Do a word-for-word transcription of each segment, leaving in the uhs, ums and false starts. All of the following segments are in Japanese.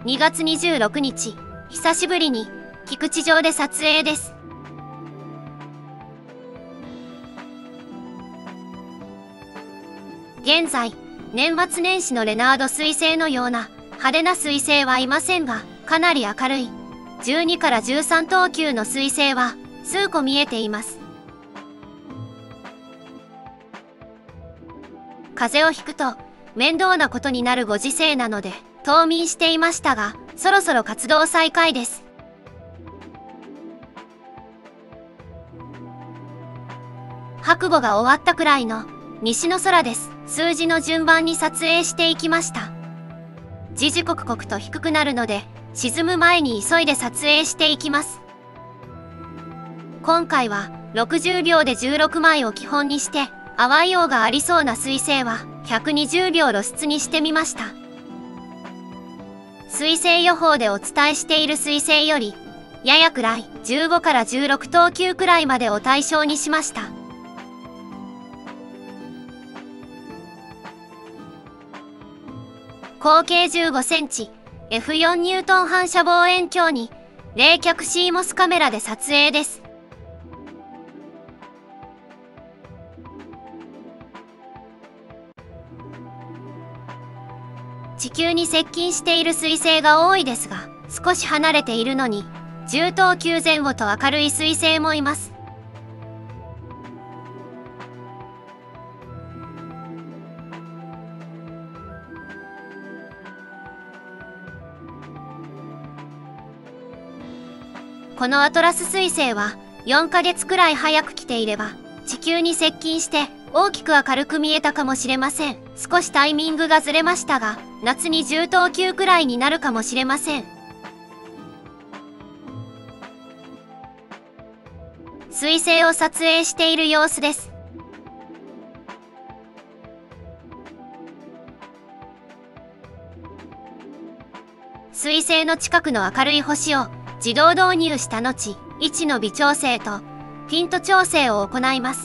にがつにじゅうろくにち、久しぶりに菊池城で撮影です。現在、年末年始のレナード彗星のような派手な彗星はいませんが、かなり明るいじゅうにからじゅうさんとう級の彗星は数個見えています。風邪をひくと面倒なことになるご時世なので冬眠していましたが、そろそろ活動再開です。白母が終わったくらいの西の空です。数字の順番に撮影していきました。時々刻々と低くなるので沈む前に急いで撮影していきます。今回はろくじゅうびょうでじゅうろくまいを基本にして、淡い青がありそうな彗星はひゃくにじゅうびょう露出にしてみました。彗星予報でお伝えしている彗星よりやや暗いじゅうごからじゅうろくとう級くらいまでを対象にしました。口径じゅうごセンチ、エフよん ニュートン反射望遠鏡に冷却シーモスカメラで撮影です。地球に接近している彗星が多いですが、少し離れているのにじゅうとう級前後と明るい彗星もいます。このアトラス彗星はよんかげつくらい早く来ていれば地球に接近して大きく明るく見えたかもしれません。少しタイミングがずれましたが、夏にじゅうとう級くらいになるかもしれません。彗星を撮影している様子です。彗星の近くの明るい星を自動導入した後、位置の微調整とピント調整を行います。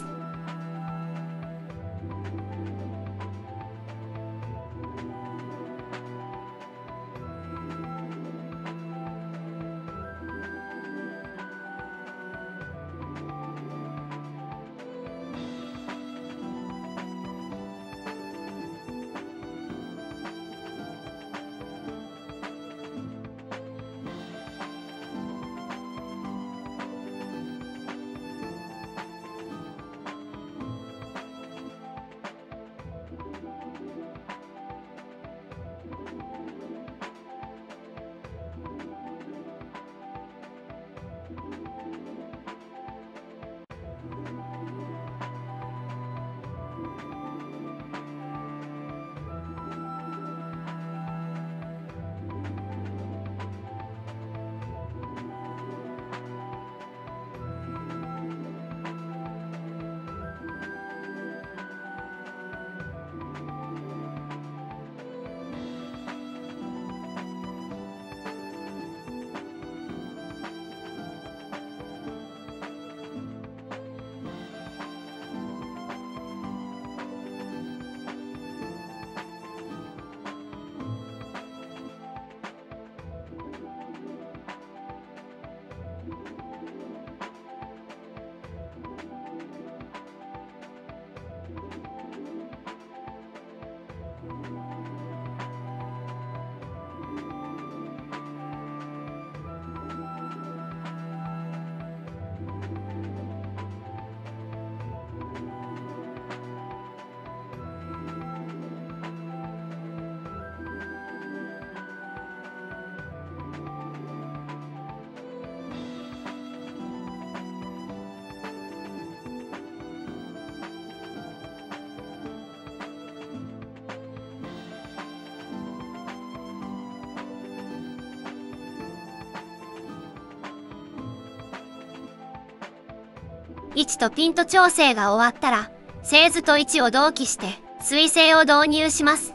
位置とピント調整が終わったら、製図と位置を同期して彗星を導入します。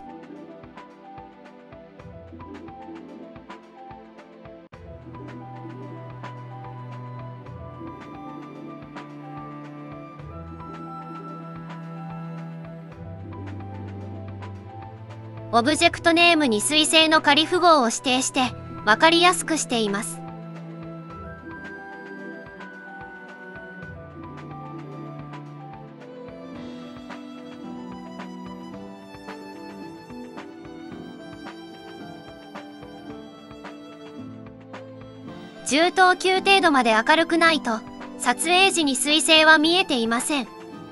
オブジェクトネームに彗星の仮符号を指定して分かりやすくしています。じゅう等級程度まで明るくないと撮影時に彗星は見えていません。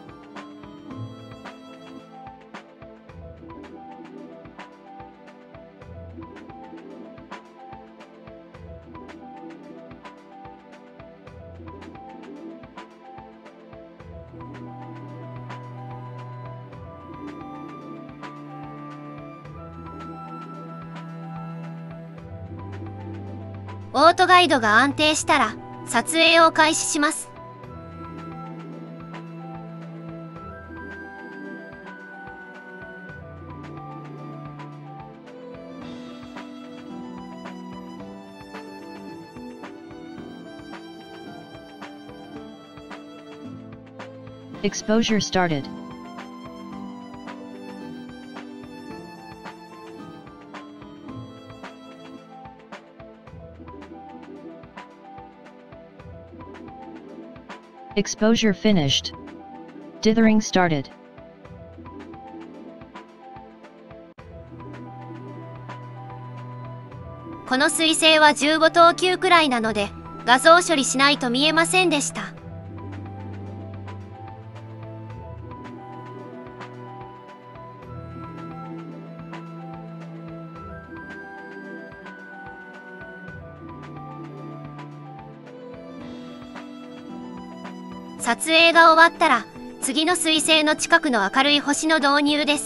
オートガイドが安定したら撮影を開始します。 Exposure started. Exposure finished. Dithering started. この彗星はじゅうご等級くらいなので画像処理しないと見えませんでした。撮影が終わったら次の彗星の近くの明るい星の導入です。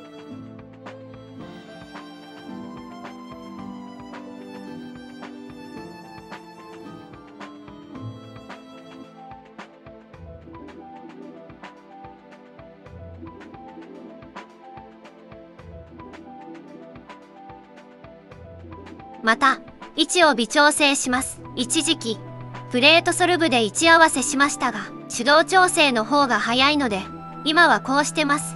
また位置を微調整します。一時期プレートソルブで位置合わせしましたが手動調整の方が早いので今はこうしてます。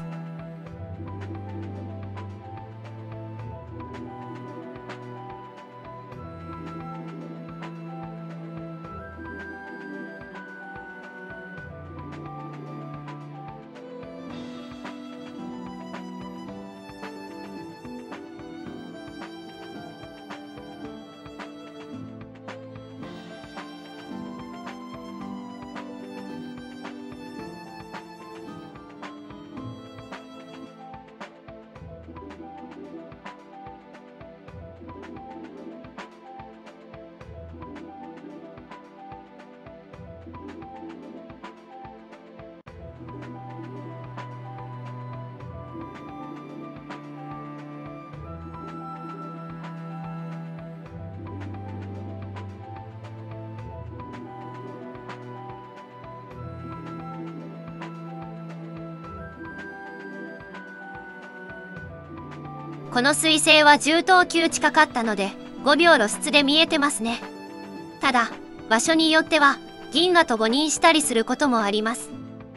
この彗星はじゅう等級近かったのでごびょう露出で見えてますね。ただ場所によっては銀河と誤認したりすることもあります。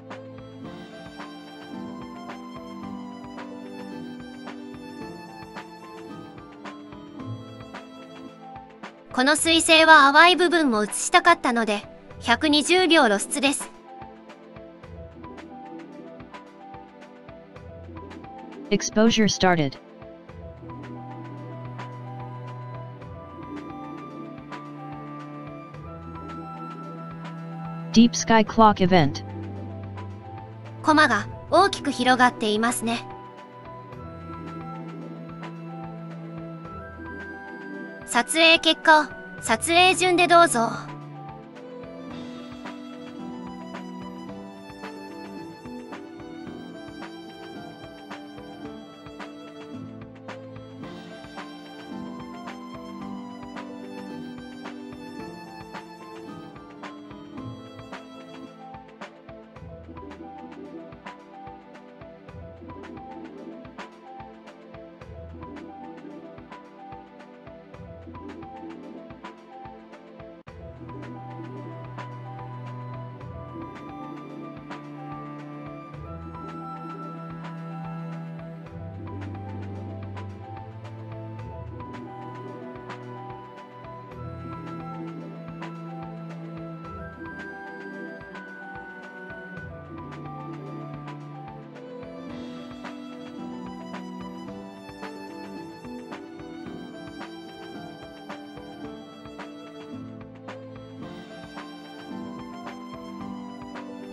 この彗星は淡い部分も映したかったのでひゃくにじゅうびょう露出です。 Exposure started. Deep Sky Clock Event. コマが大きく広がっていますね。撮影結果を撮影順でどうぞ。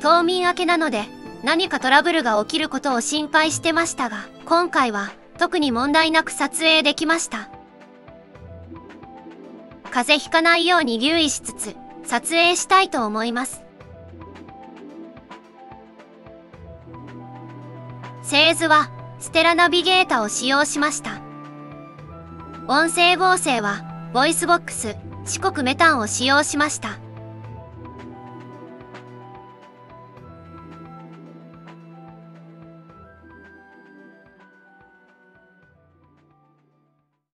冬眠明けなので何かトラブルが起きることを心配してましたが、今回は特に問題なく撮影できました。風邪ひかないように留意しつつ撮影したいと思います。製図はステラナビゲータを使用しました。音声合成はボイスボックス四国メタンを使用しました。